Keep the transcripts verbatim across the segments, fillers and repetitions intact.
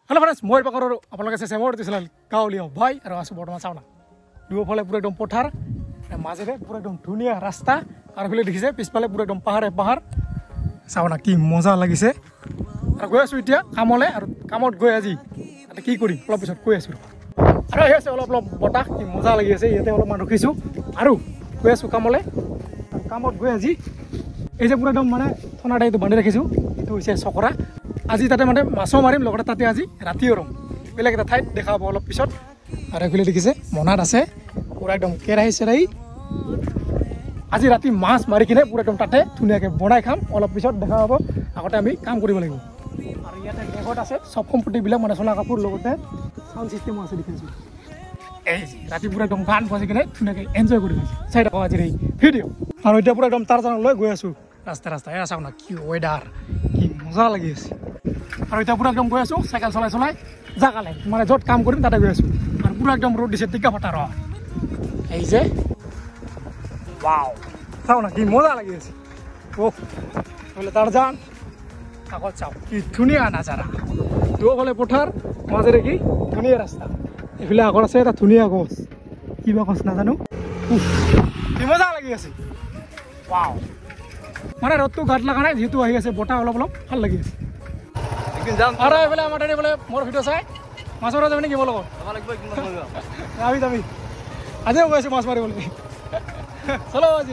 hello friends মই পাকৰ আপোনালোকে চাই মোৰ দিছিল গাঁৱলীয়া ভাই আৰু আছো বৰ্তমান চাওনা দুফালে পুৰা একদম পথাৰ মাজেৰে পুৰা একদম ধুনীয়া ৰাস্তা আৰু ফলে দেখিছে পিছফালে পুৰা একদম পাহাৰে পাহাৰ চাওনা কি মজা লাগিছে আৰু গৈ আছো এতিয়া কামলে আৰু কামত গৈ আজি এটা কি কৰিম অলপ পিছত কৈ আছো আৰু আহি আছে অলপ অলপ বতাহ কি মজা লাগি আছে ইয়াতে অলপমান ৰখিছো আৰু গৈ আছো কামলে কামত গৈ আজি এই যে পুৰা একদম মানে থনাটা এইটো বান্ধি ৰাখিছো এইটো হৈছে চকৰা আজি তাতে মানে মাছো মাৰিম লগতে তাতে আজি ৰাতিও ৰম বেলেগ এটা ঠাইত দেখা পাব অলপ পিছত আৰু এইফালে দেখিছে মনাত আছে পুৰা একদম কেৰাহী চেৰাহী আজি ৰাতি মাছ মাৰি কিনে পুৰা একদম তাতে ধুনীয়াকৈ বনাই খাম অলপ পিছত দেখা পাব আগতে আমি কাম কৰিব লাগিব আৰু ইয়াতে বেগত আছে চব সম্পত্তিবিলাক মানে চলা কাপোৰ লগতে চাউণ্ড ছিষ্টেমো আছে দেখিছোঁ এই ৰাতি পুৰা একদম গান বজাই কিনে ধুনীয়াকৈ এনজয় কৰি আছোঁ চাই থাকক আজিৰ এই ভিডিঅ' আৰু এতিয়া পুৰা একদম তাৰ লৈ গৈ আছোঁ ৰাস্তা ৰাস্তা এয়া চাওক না কি ৱেডাৰ কি মজা লাগি আছে আৰু এতিয়া পুৰা একদম গৈ আছোঁ চাইকেল চলাই চলাই জাগালে মানে য'ত কাম কৰিম তাতে গৈ আছোঁ আৰু পুৰা একদম ৰ'দ দিছে টিকা ফটা ৰ এই যে ৱাও চাওক না কি মজা লাগি আছে অ' বোলে তাৰ যান আগত চাওক কি ধুনীয়া নাজাৰা দুফালে পথাৰ মাজেৰে কি ধুনীয়া ৰাস্তা এইফালে আগত আছে এটা ধুনীয়া গছ কিবা গছ নাজানো কি মজা লাগি আছে ৱাও মানে ৰ'দটো গাত লগা নাই যিহেতু আহি আছে বতাহ অলপ অলপ ভাল লাগি আছে আৰু এইফালে আমাৰ তাতে বোলে মোৰ ভিডিঅ' চাই মাছৰ যাবি নেকি মোৰ লগত যাবি যাবি আজিও গৈ আছোঁ মাছ মাৰিবলৈ চলো আজি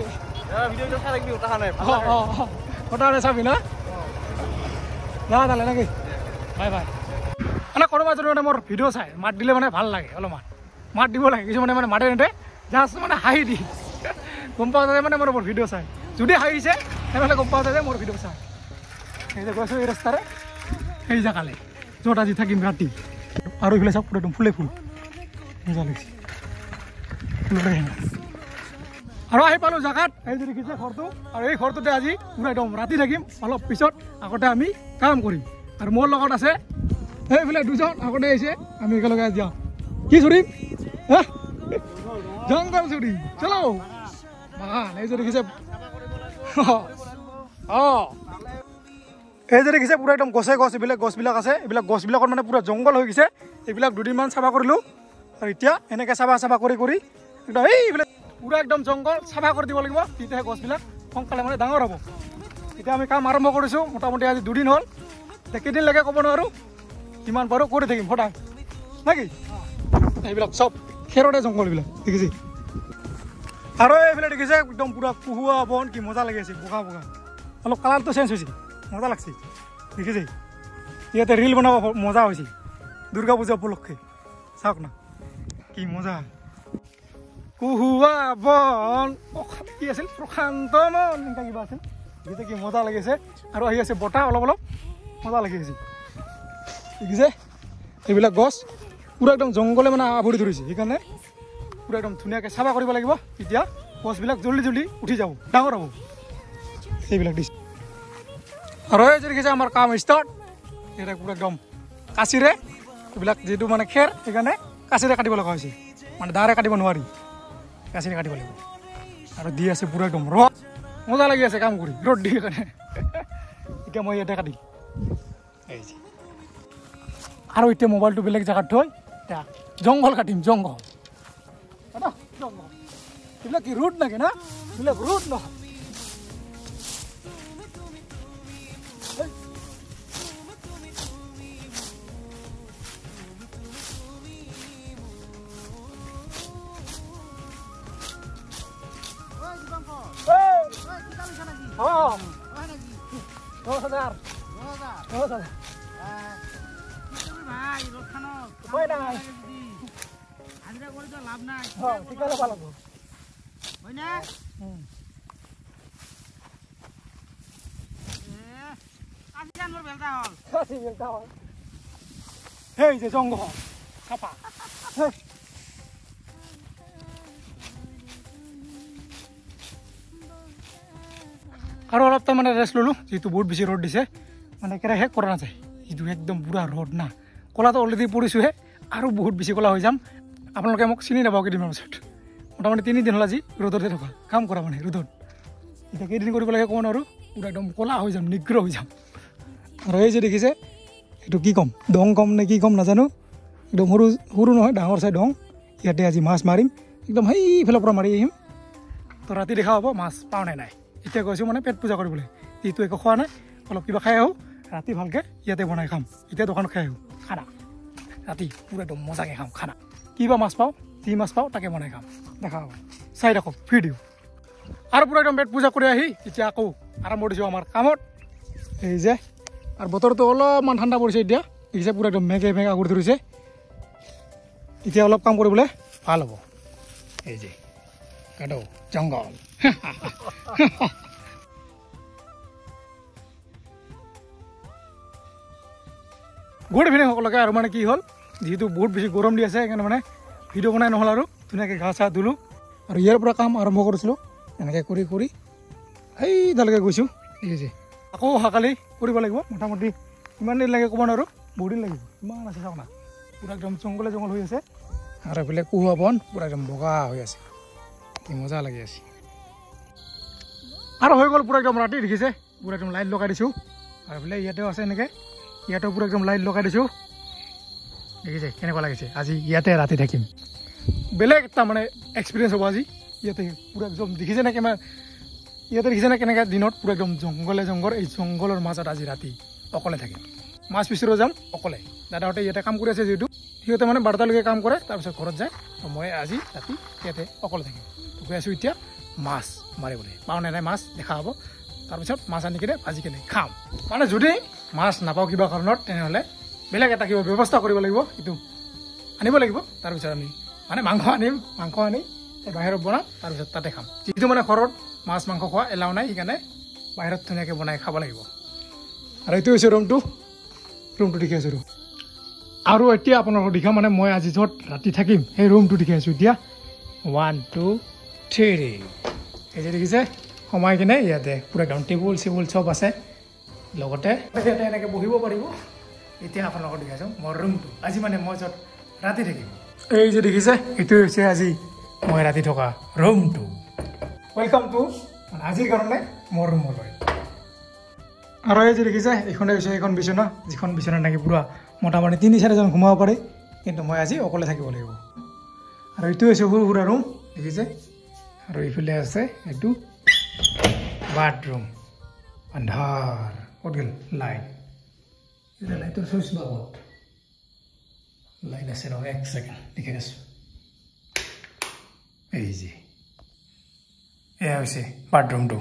ফটা নাই চাবি না যা তালে নেকি বাই বাই মানে কোনোবা যদি মানে মোৰ ভিডিঅ' চাই মাত দিলে মানে ভাল লাগে অলপমান মাত দিব লাগে কিছুমানে মানে মাতে নেতে জাষ্ট মানে হাঁহি দি গম পোৱা যায় মানে মোৰ মোৰ ভিডিঅ' চাই যদি হাঁহিছে তেনেহ'লে গম পোৱা যায় যে মোৰ ভিডিঅ' চাই সেই যে গৈছোঁ এই ৰাস্তাৰে সেই জেগালে য'ত আজি থাকিম ৰাতি আৰু এইফালে চাওক পুৰা একদম ফুলে ফুল মজা লাগিছে ফুলৰে আৰু আহি পালোঁ জেগাত এই যে দেখিছে ঘৰটো আৰু এই ঘৰটোতে আজি পুৰা একদম ৰাতি থাকিম অলপ পিছত আগতে আমি কাম কৰিম আৰু মোৰ লগত আছে সেইফালে দুজন আগতে আহিছে আমি একেলগে যাওঁ কি চুৰিম হা জংঘল চুৰি চলো বাগান এই যে দেখিছে অঁ এই যে দেখিছে পুৰা একদম গছে গছ এইবিলাক গছবিলাক আছে এইবিলাক গছবিলাকত মানে পুৰা জংঘল হৈ গৈছে এইবিলাক দুদিনমান চাফা কৰিলোঁ আৰু এতিয়া এনেকৈ চাফা চাফা কৰি কৰি একদম এইফালে পুৰা একদম জংঘল চাফা কৰি দিব লাগিব তেতিয়াহে গছবিলাক সোনকালে মানে ডাঙৰ হ'ব এতিয়া আমি কাম আৰম্ভ কৰিছোঁ মোটামুটি আজি দুদিন হ'ল এতিয়া কেইদিন লাগে ক'ব নোৱাৰোঁ যিমান পাৰোঁ কৰি থাকিম সদায় নেকি এইবিলাক চব খেৰতে জংঘলবিলাক দেখিছে আৰু এইফালে দেখিছে একদম পুৰা কুহুৱা বন কি মজা লাগি আছে বগা বগা অলপ কালাৰটো চেঞ্জ হৈছে মজা লাগছে দেখিছে ইয়াতে ৰিল বনাব মজা হৈছে দুৰ্গা পূজা উপলক্ষে চাওক না কি মজা কুহুৱা বন কি আছিল প্ৰশান্ত মন এনেকুৱা কিবা আছিল যিটো কি মজা লাগিছে আৰু আহি আছে বতাহ অলপ অলপ মজা লাগি আছে দেখিছে এইবিলাক গছ পুৰা একদম জংঘলে মানে আৱৰি ধৰিছে সেইকাৰণে পুৰা একদম ধুনীয়াকৈ চাফা কৰিব লাগিব তেতিয়া গছবিলাক জল্দি জল্দি উঠি যাব ডাঙৰ হ'ব সেইবিলাক দিছে আৰু এই যে দেখিছে আমাৰ কাম ষ্টাৰ্ট এতিয়া পুৰা একদম কাচিৰে এইবিলাক যিটো মানে খেৰ সেইকাৰণে কাচিৰে কাটিব লগা হৈছে মানে দাৰে কাটিব নোৱাৰি কাচিৰে কাটিব লাগিব আৰু দি আছে পুৰা একদম ৰ'দ মজা লাগি আছে কাম কৰি ৰ'দ দি কাৰণে এতিয়া মই ইয়াতে কাটিম এই যে আৰু এতিয়া মোবাইলটো বেলেগ জেগাত থৈ এতিয়া জংঘল কাটিম জংঘল জংঘল এইবিলাক কি ৰুট নাকি না এইবিলাক ৰুট নহয় সেই যে জংঘল চাপা আৰু অলপ তাৰ মানে ৰেষ্ট ল'লোঁ যিহেতু বহুত বেছি ৰ'দ দিছে মানে একেবাৰে শেষ কৰা নাযায় যিটো একদম পুৰা ৰ'দ না ক'লাটো অলৰেডি পৰিছোঁহে আৰু বহুত বেছি ক'লা হৈ যাম আপোনালোকে মোক চিনি নাপাব কেইদিনমানৰ পাছত মোটামুটি তিনিদিন হ'ল আজি ৰ'দতে থকা কাম কৰা মানে ৰ'দত এতিয়া কেইদিন কৰিব লাগে ক'ব নোৱাৰোঁ পুৰা একদম ক'লা হৈ যাম নিগ্ৰ হৈ যাম আৰু এই যে দেখিছে এইটো কি ক'ম ডং ক'ম নে কি ক'ম নাজানো একদম সৰু সৰু নহয় ডাঙৰ চাই ডং ইয়াতে আজি মাছ মাৰিম একদম সেইফালৰ পৰা মাৰি আহিম তো ৰাতি দেখা হ'ব মাছ পাওঁ নে নাই এতিয়া গৈছোঁ মানে পেট পূজা কৰিবলৈ যিটো একো খোৱা নাই অলপ কিবা খাই আহোঁ ৰাতি ভালকৈ ইয়াতে বনাই খাম এতিয়া দোকানত খাই আহোঁ খানা ৰাতি পুৰা একদম মজাকৈ খাম খানা কিবা মাছ পাওঁ যি মাছ পাওঁ তাকে বনাই খাম দেখা হ'ব চাই ৰাখক ভিডিঅ' আৰু পুৰা একদম পেট পূজা কৰি আহি এতিয়া আকৌ আৰম্ভ কৰিছোঁ আমাৰ কামত এই যে আৰু বতৰটো অলপমান ঠাণ্ডা পৰিছে এতিয়া দেখিছে পুৰা একদম মেঘে মেঘা কৰি ধৰিছে এতিয়া অলপ কাম কৰিবলৈ ভাল হ'ব এই যে কাটো জংঘল গুড ইভিনিং সকলোকে আৰু মানে কি হ'ল যিহেতু বহুত বেছি গৰম দি আছে সেইকাৰণে মানে ভিডিঅ' বনাই নহ'ল আৰু ধুনীয়াকৈ গা চা ধুলোঁ আৰু ইয়াৰ পৰা কাম আৰম্ভ কৰিছিলোঁ এনেকৈ কৰি কৰি সেইডালৈকে গৈছোঁ ঠিক আছে আকৌ অহাকালি কৰিব লাগিব মোটামুটি ইমান দিন লাগে ক'ব নোৱাৰোঁ বহুত দিন লাগিব ইমান আছে চাওক না পুৰা একদম জংঘলে জংঘল হৈ আছে আৰু এইফালে কুহুৱা বন পুৰা একদম বগা হৈ আছে কি মজা লাগি আছে আৰু হৈ গ'ল পুৰা একদম ৰাতি দেখিছে পুৰা একদম লাইট লগাই দিছোঁ আৰু এইফালে ইয়াতেও আছে এনেকৈ ইয়াতেও পুৰা একদম লাইট লগাই দিছোঁ দেখিছে কেনেকুৱা লাগিছে আজি ইয়াতে ৰাতি থাকিম বেলেগ এটা মানে এক্সপিৰিয়েঞ্চ হ'ব আজি ইয়াতে পুৰা একদম দেখিছে নে কেনে ইয়াতে দেখিছে নে কেনেকৈ দিনত পুৰা একদম জংঘলে জংঘল এই জংঘলৰ মাজত আজি ৰাতি অকলে থাকিম মাছ বিচাৰিব যাম অকলে দাদাহঁতে ইয়াতে কাম কৰি আছে যিহেতু সিহঁতে মানে বাৰটালৈকে কাম কৰে তাৰপিছত ঘৰত যায় তো মই আজি ৰাতি ইয়াতে অকলে থাকিম তো গৈ আছোঁ এতিয়া মাছ মাৰিবলৈ পাওঁ নে নাই মাছ দেখা হ'ব তাৰপিছত মাছ আনি কিনে ভাজি কিনে খাম মানে যদি মাছ নাপাওঁ কিবা কাৰণত তেনেহ'লে বেলেগ এটা কিবা ব্যৱস্থা কৰিব লাগিব সেইটো আনিব লাগিব তাৰপিছত আমি মানে মাংস আনিম মাংস আনি বাহিৰত বনাম তাৰপিছত তাতে খাম যিটো মানে ঘৰত মাছ মাংস খোৱা এলাও নাই সেইকাৰণে বাহিৰত ধুনীয়াকৈ বনাই খাব লাগিব আৰু এইটো হৈছে ৰুমটো ৰুমটো দেখি আছোঁ আৰু এতিয়া আপোনালোকক দেখাম মানে মই আজি য'ত ৰাতি থাকিম সেই ৰুমটো দেখি আছোঁ এতিয়া ওৱান টু থ্ৰী এই যে দেখিছে সোমাই কিনে ইয়াতে পুৰা একদম টেবুল চেবুল চব আছে লগতে ইয়াতে এনেকৈ বহিব পাৰিব এতিয়া আপোনালোকক দেখাইছোঁ মোৰ ৰুমটো আজি মানে মই য'ত ৰাতি থাকিম এই যে দেখিছে এইটোৱে হৈছে আজি মই ৰাতি থকা ৰুমটো ৱেলকাম টু আজিৰ কাৰণে মোৰ ৰুমলৈ আৰু এই যে দেখিছে এইখনে হৈছে এইখন বিচনা যিখন বিচনা নেকি পুৰা মোটামুটি তিনি চাৰিজন ঘুমাব পাৰে কিন্তু মই আজি অকলে থাকিব লাগিব আৰু এইটো হৈছে সৰু সুৰা ৰুম দেখিছে আৰু এইফালে আছে এইটো বাথৰুম আন্ধাৰ ক'ত গ'ল লাইট এতিয়া লাইটৰ চুইচ বাবদ লাইট আছে ৰ এক ছেকেণ্ড দেখি আছোঁ এই যে এয়া হৈছে বাথৰুমটো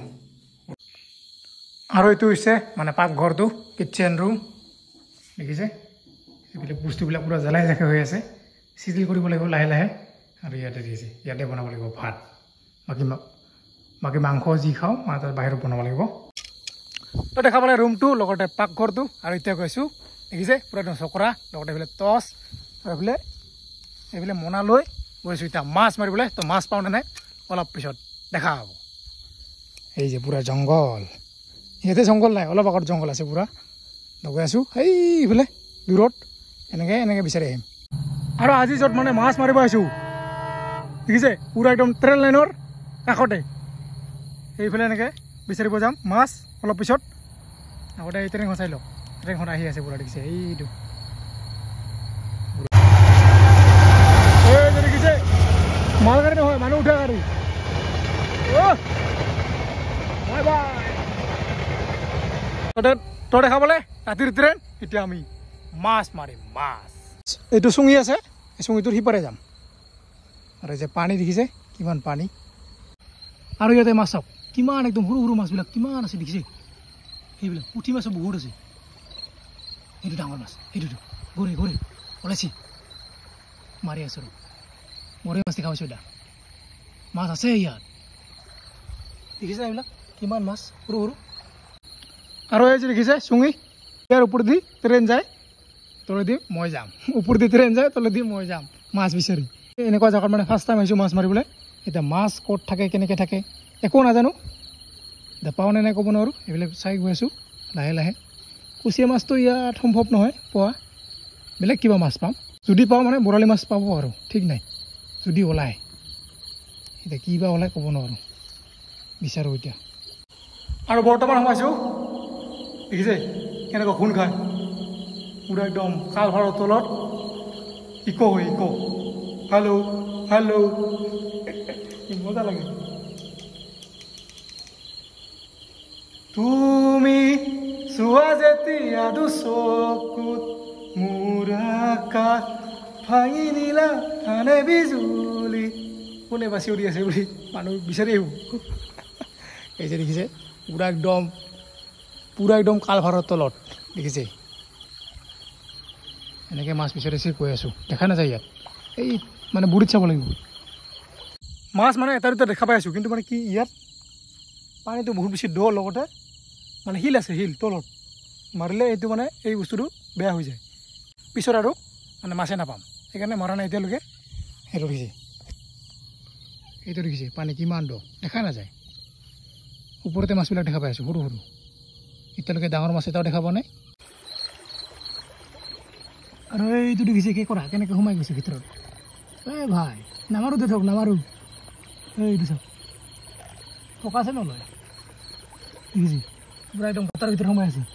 আৰু এইটো হৈছে মানে পাকঘৰটো কিটচেন ৰুম দেখিছে এইবিলাক বস্তুবিলাক পুৰা জ্বলাই জাকে হৈ আছে চিজিল কৰিব লাগিব লাহে লাহে আৰু ইয়াতে দেখিছে ইয়াতে বনাব লাগিব ভাত বাকী বাকী মাংস যি খাওঁ মানে তাত বাহিৰত বনাব লাগিব তো দেখা পালে ৰুমটো লগতে পাকঘৰটো আৰু এতিয়া গৈছোঁ দেখিছে পুৰা একদম চকৰা লগতে এইফালে টচ আৰু এইফালে এইফালে মোনা লৈ গৈছোঁ এতিয়া মাছ মাৰিবলৈ তো মাছ পাওঁ নে নাই অলপ পিছত দেখা হ'ব এই যে পুৰা জংঘল ইয়াতে জংঘল নাই অলপ আগত জংঘল আছে পুৰা লগাই আছোঁ এইফালে দূৰত এনেকৈ এনেকৈ বিচাৰি আহিম আৰু আজি য'ত মানে মাছ মাৰিব আহিছোঁ দেখিছে পুৰা একদম ট্ৰেইন লাইনৰ কাষতে এইফালে এনেকৈ বিচাৰিব যাম মাছ অলপ পিছত আগতে এই ট্ৰেইনখন চাই লওক ট্ৰেইনখন আহি আছে পুৰা দেখিছে এইটো দেখিছে মাল গাড়ী নহয় মানুহ উঠা গাড়ী বাই বাই তই দেখা পালে ৰাতিৰ ট্ৰেইন এতিয়া আমি মাছ মাৰিম মাছ এইটো চুঙি আছে এই চুঙিটোৰ সিপাৰে যাম আৰু এই যে পানী দেখিছে কিমান পানী আৰু ইয়াতে মাছ চাওক কিমান একদম সৰু সৰু মাছবিলাক কিমান আছে দেখিছে সেইবিলাক পুঠি মাছো বহুত আছে সেইটো ডাঙৰ মাছ সেইটোতো ঘূৰে ঘূৰে ওলাইছি মাৰি আছোঁ আৰু মৰে মাছ দেখা পাইছোঁ এতিয়া মাছ আছে ইয়াত দেখিছে এইবিলাক কিমান মাছ সৰু সৰু আৰু এই যে দেখিছে চুঙি ইয়াৰ ওপৰেদি ট্ৰেইন যায় তলেদি মই যাম ওপৰেদি ট্ৰেইন যায় তলেদি মই যাম মাছ বিচাৰি এনেকুৱা জেগাত মানে ফাৰ্ষ্ট টাইম আহিছোঁ মাছ মাৰিবলৈ এতিয়া মাছ ক'ত থাকে কেনেকৈ থাকে একো নাজানো এতিয়া পাওঁ নে নাই ক'ব নোৱাৰোঁ এইবিলাক চাই গৈ আছোঁ লাহে লাহে কুচিয়া মাছটো ইয়াত সম্ভৱ নহয় পোৱা বেলেগ কিবা মাছ পাম যদি পাওঁ মানে বৰালি মাছ পাব আৰু ঠিক নাই যদি ওলায় এতিয়া কি বা ওলায় ক'ব নোৱাৰোঁ বিচাৰোঁ এতিয়া আৰু বৰ্তমান সোমাইছোঁ দেখিছে কেনেকুৱা খুন খায় পুৰা একদম কালভাৰৰ তলত ইকো হয় ইকো হেল্ল' হেল্ল' কি মজা লাগে তুমি চোৱা যেতিয়া দুচকুত মোৰ আকাশ ভাঙি নিলা ধানে বিজুলি কোনে বাচি উৰি আছে বুলি মানুহ বিচাৰি আহিব এই যে দেখিছে পুৰা একদম পুৰা একদম কালভাৰৰ তলত দেখিছে এনেকৈ মাছ বিচাৰি আছে কৈ আছোঁ দেখা নাযায় ইয়াত এই মানে বুঢ়ীত চাব লাগিব মাছ মানে এটা দুটা দেখা পাই আছোঁ কিন্তু মানে কি ইয়াত পানীটো বহুত বেছি দ লগতে মানে শিল আছে শিল তলত মাৰিলে এইটো মানে এই বস্তুটো বেয়া হৈ যায় পিছত আৰু মানে মাছে নাপাম সেইকাৰণে মৰা নাই এতিয়ালৈকে সেইটো দেখিছে এইটো দেখিছে পানী কিমান দ দেখা নাযায় ওপৰতে মাছবিলাক দেখা পাই আছোঁ সৰু সৰু এতিয়ালৈকে ডাঙৰ মাছ এটাও দেখা পোৱা নাই আৰু এইটো দেখিছে কি কৰা কেনেকৈ সোমাই গৈছে ভিতৰত এই ভাই নামাৰো দে থক নামাৰো এইটো চাওক থকা আছে নলয় দেখিছে পুৰা একদম গাঁতৰ ভিতৰত সোমাই আছে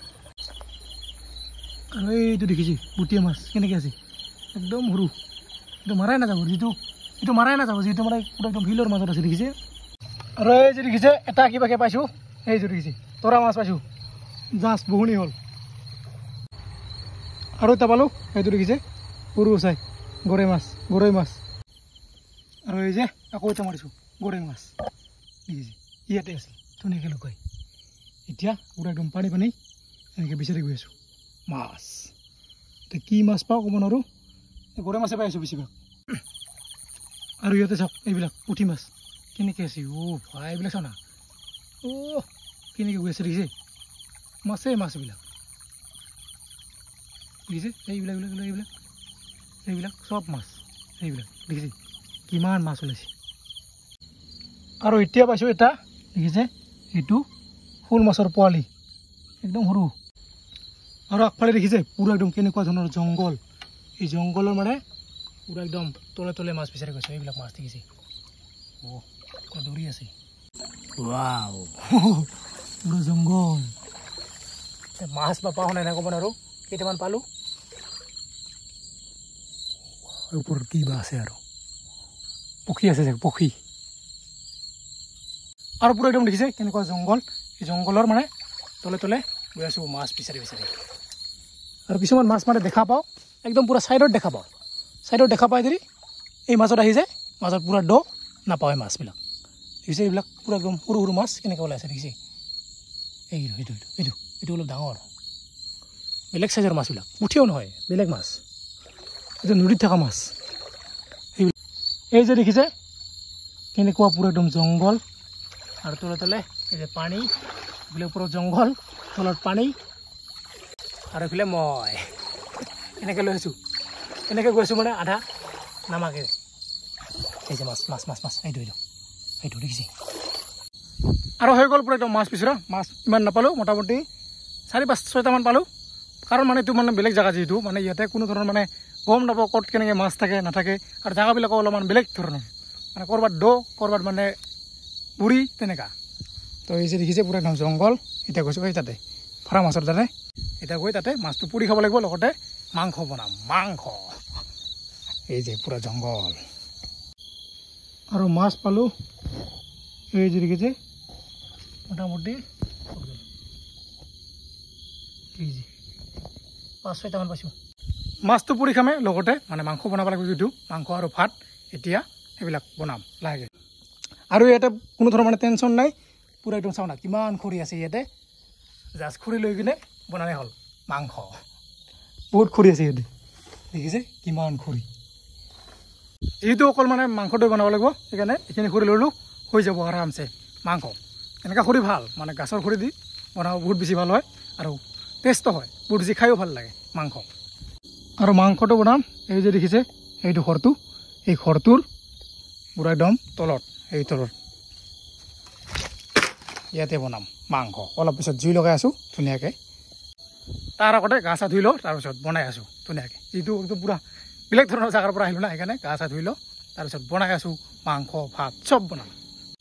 আৰু এইটো দেখিছে বুটিয়া মাছ কেনেকৈ আছে একদম সৰু এইটো মাৰাই নাযাব যিটো এইটো মাৰাই নাযাব যিটো মানে পুৰা একদম শিলৰ মাজত আছে দেখিছে আৰু এই যে দেখিছে এটা কিবাকৈ পাইছোঁ এইটো দেখিছে তৰা মাছ পাইছোঁ জাষ্ট বহুনি হ'ল আৰু এটা পালোঁ সেইটো দেখিছে সৰু চাই গৰৈ মাছ গৰৈ মাছ আৰু এই যে আকৌ এটা মাৰিছোঁ গৰৈ মাছ দেখিছে ইয়াতে আছে ধুনীয়াকৈ লুকাই এতিয়া পুৰা একদম পানী পানী এনেকৈ বিচাৰি গৈ আছোঁ মাছ এতিয়া কি মাছ পাওঁ ক'ব নোৱাৰোঁ গৰৈ মাছে পাই আছোঁ বেছিভাগ আৰু ইয়াতে চাওক এইবিলাক পুঠি মাছ কেনেকৈ আছে অ' ভাই এইবিলাক চাওঁ না অ' কেনেকৈ গৈ আছে দেখিছে মাছেই মাছ এইবিলাক দেখিছে এইবিলাক এইবিলাক এইবিলাক এইবিলাক চব মাছ এইবিলাক দেখিছে কিমান মাছ ওলাইছে আৰু এতিয়া পাইছোঁ এটা দেখিছে এইটো শ'ল মাছৰ পোৱালি একদম সৰু আৰু আগফালে দেখিছে পুৰা একদম কেনেকুৱা ধৰণৰ জংঘল এই জংঘলৰ মানে পুৰা একদম তলে তলে মাছ বিচাৰি গৈছে এইবিলাক মাছ দেখিছে অ' দৌৰি আছে ৱাও পুৰা জংঘল মাছ বা পাওঁ নাই ক'ব নোৱাৰোঁ কেইটামান পালোঁ ওপৰত কি বা আছে আৰু পক্ষী আছে চাগে পক্ষী আৰু পুৰা একদম দেখিছে কেনেকুৱা জংঘল এই জংঘলৰ মানে তলে তলে গৈ আছোঁ মাছ বিচাৰি বিচাৰি আৰু কিছুমান মাছ মানে দেখা পাওঁ একদম পুৰা ছাইডত দেখা পাওঁ ছাইডত দেখা পাই যদি এই মাজত আহি যায় মাজত পুৰা দ নাপাওঁ এই মাছবিলাক দেখিছে এইবিলাক পুৰা একদম সৰু সৰু মাছ কেনেকৈ ওলাইছে দেখিছে এইটো এইটো এইটো এইটো এইটো অলপ ডাঙৰ বেলেগ চাইজৰ মাছবিলাক পুঠিও নহয় বেলেগ মাছ এইটো নদীত থকা মাছ এইবিলাক এই যে দেখিছে কেনেকুৱা পুৰা একদম জংঘল আৰু তলে তলে এই যে পানী এইফালে ওপৰত জংঘল তলত পানী আৰু এইফালে মই এনেকৈ লৈ আছোঁ এনেকৈ গৈছোঁ মানে আধা নামাকে এই যে মাছ মাছ মাছ মাছ এইটো এইটো এইটো দেখিছে আৰু হৈ গ'ল পুৰা একদম মাছ পিছৰা মাছ ইমান নাপালোঁ মোটামুটি চাৰি পাঁচ ছয়টামান পালোঁ কাৰণ মানে এইটো মানে বেলেগ জেগা যিহেতু মানে ইয়াতে কোনো ধৰণৰ মানে গম নাপাওঁ ক'ত কেনেকৈ মাছ থাকে নাথাকে আৰু জেগাবিলাকো অলপমান বেলেগ ধৰণৰ মানে ক'ৰবাত দ ক'ৰবাত মানে বুঢ়ী তেনেকুৱা তো এই যে দেখিছে পুৰা একদম জংঘল এতিয়া গৈছোঁ এই তাতে ফৰা মাছৰ তাতে এতিয়া গৈ তাতে মাছটো পুৰি খাব লাগিব লগতে মাংস বনাম মাংস এই যে পুৰা জংঘল আৰু মাছ পালোঁ এই যে দেখিছে মোটামুটি এই যে পাঁচ ছয়টামান পাইছোঁ মাছটো পুৰি খামে লগতে মানে মাংস বনাব লাগিব যিটো মাংস আৰু ভাত এতিয়া সেইবিলাক বনাম লাহেকৈ আৰু ইয়াতে কোনো ধৰণৰ মানে টেনশ্যন নাই পুৰা একদম চাওঁ না কিমান খৰি আছে ইয়াতে জাষ্ট খৰি লৈ কিনে বনালে হ'ল মাংস বহুত খৰি আছে ইয়াতে দেখিছে কিমান খৰি যিহেতু অকল মানে মাংসটো বনাব লাগিব সেইকাৰণে এইখিনি খৰি ল'লোঁ হৈ যাব আৰামছে মাংস এনেকুৱা খৰি ভাল মানে গাছৰ খৰি দি বনাব বহুত বেছি ভাল হয় আৰু টেষ্টো হয় বহুত বেছি খায়ো ভাল লাগে মাংস আৰু মাংসটো বনাম এই যে দেখিছে এইটো খৰটো এই খৰটোৰ পুৰা একদম তলত এই তলত ইয়াতে বনাম মাংস অলপ পিছত জুই লগাই আছোঁ ধুনীয়াকৈ তাৰ আগতে গা চা ধুই লওঁ তাৰপিছত বনাই আছোঁ ধুনীয়াকৈ যিটো একদম পুৰা বেলেগ ধৰণৰ জেগাৰ পৰা আহিলোঁ না সেইকাৰণে গা চা ধুই লওঁ তাৰপিছত বনাই আছোঁ মাংস ভাত চব বনাম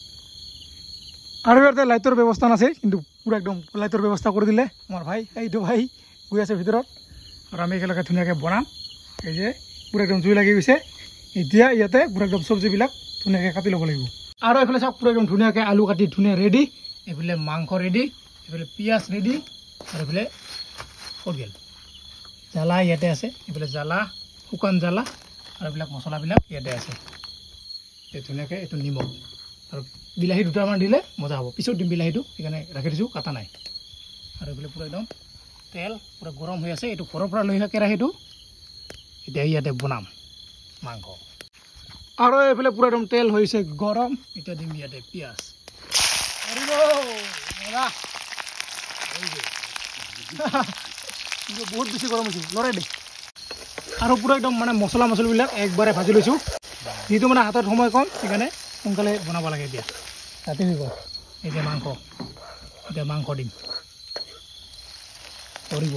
আৰু ইয়াতে লাইটৰ ব্যৱস্থা নাছিল কিন্তু পুৰা একদম লাইটৰ ব্যৱস্থা কৰি দিলে আমাৰ ভাই এইটো ভাই গৈ আছে ভিতৰত আৰু আমি একেলগে ধুনীয়াকৈ বনাম এই যে পুৰা একদম জুই লাগি গৈছে এতিয়া ইয়াতে পুৰা একদম চব্জিবিলাক ধুনীয়াকৈ কাটি ল'ব লাগিব আৰু এইফালে চাওক পুৰা একদম ধুনীয়াকৈ আলু কাটি ধুনীয়া ৰেডি এইফালে মাংস ৰেডি এইফালে পিঁয়াজ ৰেডি আৰু এইফালে সৰিয়েল জ্বালা ইয়াতে আছে এইফালে জ্বালা শুকান জ্বালা আৰু এইবিলাক মছলাবিলাক ইয়াতে আছে এই ধুনীয়াকৈ এইটো নিমখ আৰু বিলাহী দুটামান দিলে মজা হ'ব পিছত দিম বিলাহীটো সেইকাৰণে ৰাখি দিছোঁ কাটা নাই আৰু এইফালে পুৰা একদম তেল পুৰা গৰম হৈ আছে এইটো ঘৰৰ পৰা লৈ অহা কেৰাহীটো এতিয়া ইয়াতে বনাম মাংস আৰু এইফালে পুৰা একদম তেল হৈছে গৰম এতিয়া দিম ইয়াতে পিঁয়াজ বহুত বেছি গৰম হৈছে লৰাই দে আৰু পুৰা একদম মানে মছলা মছলিবিলাক একবাৰে ভাজি লৈছোঁ যিটো মানে হাতত সময় কম সেইকাৰণে সোনকালে বনাব লাগে এতিয়া ৰাতি দিব এতিয়া মাংস এতিয়া মাংস দিম কৰিব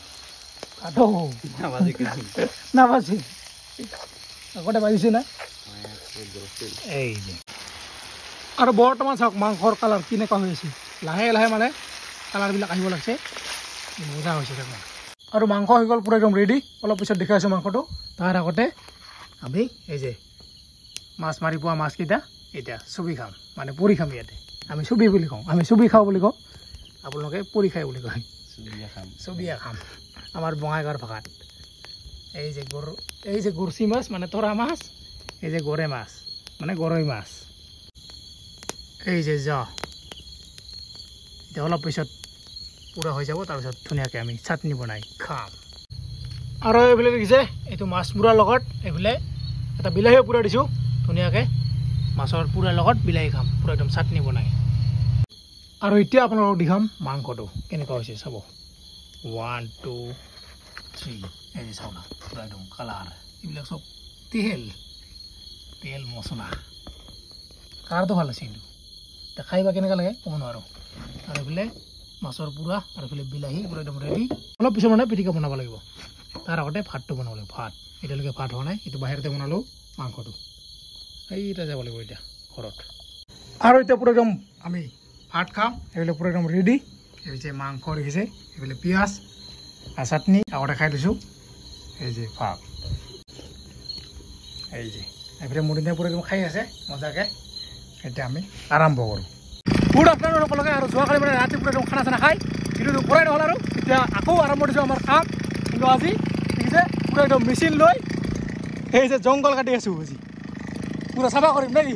নাবাজি আগতে বাজিছে না এই যে আৰু বৰ্তমান চাওক মাংসৰ কালাৰ কেনেকুৱা হৈ আছে লাহে লাহে মানে কালাৰবিলাক আহিব লাগছে মজা হৈছে দেখোন আৰু মাংস হৈ গ'ল পুৰা একদম ৰেডি অলপ পিছত দেখাই আছোঁ মাংসটো তাৰ আগতে আমি এই যে মাছ মাৰি পোৱা মাছকেইটা এতিয়া চুবি খাম মানে পুৰি খাম ইয়াতে আমি চুবি বুলি কওঁ আমি চুবি খাওঁ বুলি কওঁ আপোনালোকে পুৰি খাই বুলি কয় চুবিয়া খাম আমাৰ বঙাইগাঁৱৰ ভাষাত এই যে গৰ এই যে গৰচি মাছ মানে তৰা মাছ এই যে গৰৈ মাছ মানে গৰৈ মাছ এই যে যা এতিয়া অলপ পিছত পুৰা হৈ যাব তাৰপিছত ধুনীয়াকৈ আমি চাটনি বনাই খাম আৰু এইফালে দেখিছে এইটো মাছ পুৰাৰ লগত এইফালে এটা বিলাহীও পুৰা দিছোঁ ধুনীয়াকৈ মাছৰ পুৰাৰ লগত বিলাহী খাম পুৰা একদম চাটনি বনাই আৰু এতিয়া আপোনালোকক দেখাম মাংসটো কেনেকুৱা হৈছে চাব ওৱান টু থ্ৰী এই যে চাওঁ না পুৰা একদম কালাৰ এইবিলাক চব তেল তেল মছলা কালাৰটো ভাল আছে কিন্তু এতিয়া খাই বা কেনেকুৱা লাগে ক'ব নোৱাৰোঁ আৰু এইফালে মাছৰ পুৰা আৰু এইফালে বিলাহী পুৰা একদম ৰেডি অলপ পিছত মানে পিটিকা বনাব লাগিব তাৰ আগতে ভাতটো বনাব লাগিব ভাত এতিয়ালৈকে ভাত হোৱা নাই এইটো বাহিৰতে বনালোঁ মাংসটো এইটা যাব লাগিব এতিয়া ঘৰত আৰু এতিয়া পুৰা একদম আমি ভাত খাম এইফালে পুৰা একদম ৰেডি এই যে মাংস দেখিছে এইফালে পিঁয়াজ আৰু চাটনি আগতে খাই লৈছোঁ এই যে ভাত এই যে এইফালে মুৰিনা পুৰা একদম খাই আছে মজাকৈ এতিয়া আমি আৰম্ভ কৰোঁ গুড আফটাৰনুন সকলোকে আৰু যোৱাকালি মানে ৰাতি পুৰা একদম খানা চানা খাই ভিডিঅ'টো কৰাই নহ'ল আৰু এতিয়া আকৌ আৰম্ভ দিছোঁ আমাৰ কাম কিন্তু আজি দেখিছে পুৰা একদম মেচিন লৈ এই যে জংঘল কাটি আছোঁ আজি পুৰা চাফা কৰিম নেকি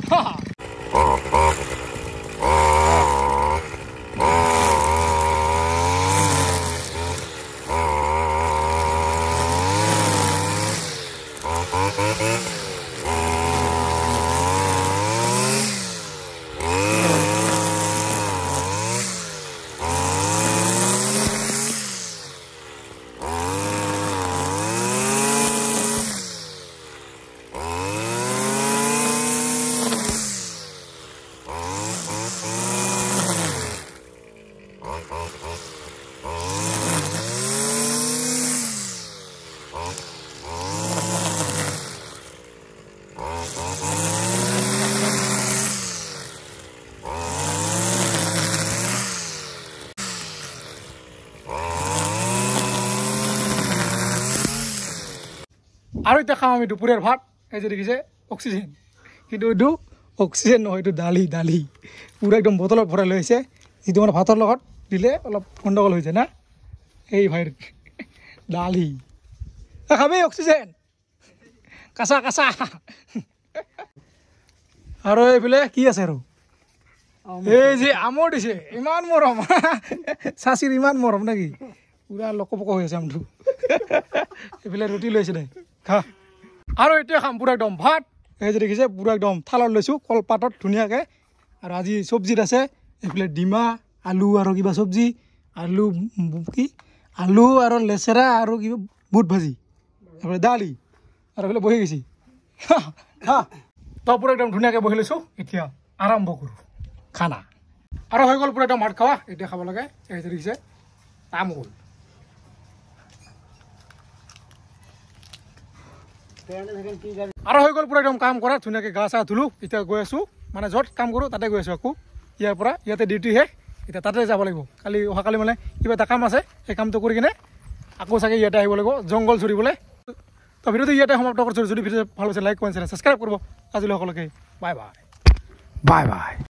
আৰু এতিয়া খাওঁ আমি দুপৰীয়াৰ ভাত এই যে দেখিছে অক্সিজেন কিন্তু এইটো অক্সিজেন নহয় এইটো দালি দালি পুৰা একদম বটলত ভৰাই লৈ আহিছে যিটো মানে ভাতৰ লগত দিলে অলপ গণ্ডগোল হৈ যায় না এই ভাইৰ দালি খাবি অক্সিজেন কাঁচা কাঁচা আৰু এইফালে কি আছে আৰু এই যে আমৰ দিছে ইমান মৰম চাচিৰ ইমান মৰম নেকি পুৰা লকপক হৈ আছে আমটো এইফালে ৰুটি লৈছে দে খা আৰু এতিয়া খাম পুৰা একদম ভাত এই যে দেখিছে পুৰা একদম থালত লৈছোঁ কলপাতত ধুনীয়াকৈ আৰু আজি চব্জিত আছে এইফালে ডিমা আলু আৰু কিবা চব্জি আলু কি আলু আৰু লেচেৰা আৰু কিবা বুট ভাজি এইফালে দালি আৰু এইফালে বহি গৈছে খা তই পুৰা একদম ধুনীয়াকৈ বহি লৈছোঁ এতিয়া আৰম্ভ কৰোঁ খানা আৰু হৈ গ'ল পুৰা একদম ভাত খাৱা এতিয়া খাব লাগে এই যে দেখিছে তামোল আৰু হৈ গ'ল পুৰা একদম কাম কৰা ধুনীয়াকৈ গা চা ধুলোঁ এতিয়া গৈ আছোঁ মানে য'ত কাম কৰোঁ তাতে গৈ আছোঁ আকৌ ইয়াৰ পৰা ইয়াতে ডিউটি শেষ এতিয়া তাতে যাব লাগিব কালি অহাকালি মানে কিবা এটা কাম আছে সেই কামটো কৰি কিনে আকৌ চাগে ইয়াতে আহিব লাগিব জংঘল চৰিবলৈ তো ভিডিঅ'টো ইয়াতে সমাপ্ত কৰিছোঁ যদি ভিডিঅ' ভাল হৈছে লাইক কমেণ্ট ছাবস্ক্ৰাইব কৰিব আজিলৈ সকলোকে বাই বাই বাই বাই